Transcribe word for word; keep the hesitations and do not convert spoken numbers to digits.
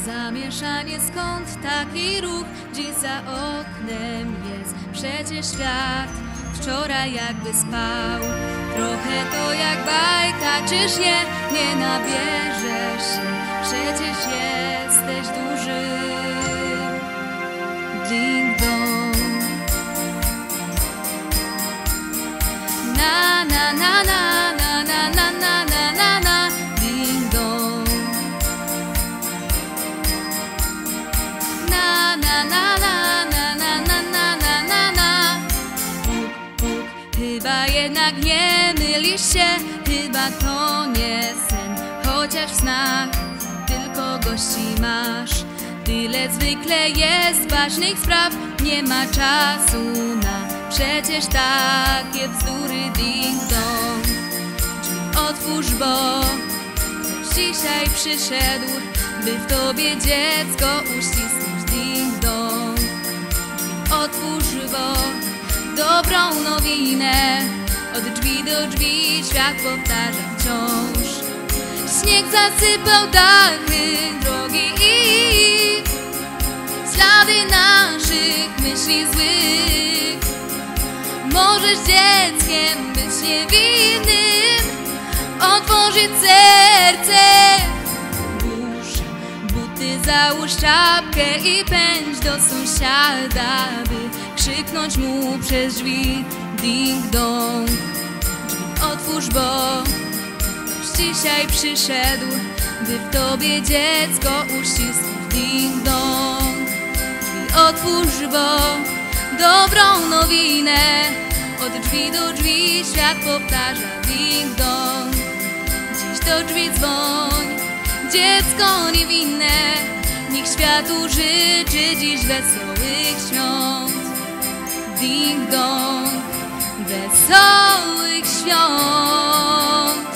Zamieszanie, skąd taki ruch? Dziś za oknem jest przecież świat wczoraj jakby spał. Trochę to jak bajka, czyż nie? Nie nabierzesz się, przecież jesteś duży. Ding dong. Na na na na na na na na na na na. Ding dong. Na na na na na na na na na na na. Puk, puk. Chyba jednak nie mylisz się, chyba to nie sen, chociaż w snach tylko gości masz. Tyle zwykle jest ważnych spraw, nie ma czasu na przecież takie bzdury. Ding dong. Drzwi otwórz, bo ktoś dzisiaj przyszedł, by w tobie dziecko uścisnąć. Ding dong. Drzwi otwórz, bo dobrą nowinę od drzwi do drzwi świat powtarza wciąż. Śnieg zasypał dachy, drogi i ślady naszych myśli złych. Możesz dzieckiem być niewinnym, otworzyć serce. Włóż buty, załóż czapkę i pędź do sąsiada, by krzyknąć mu przez drzwi. Ding dong. Drzwi otwórz, bo ktoś dzisiaj przyszedł, by w tobie dziecko uścisnąć. Ding dong. Drzwi otwórz, bo dobrą nowinę od drzwi do drzwi świat powtarza. Ding dong. Dziś do drzwi dzwoń, dziecko niewinne, niech światu życzy dziś wesołych świąt. Ding dong, wesołych świąt.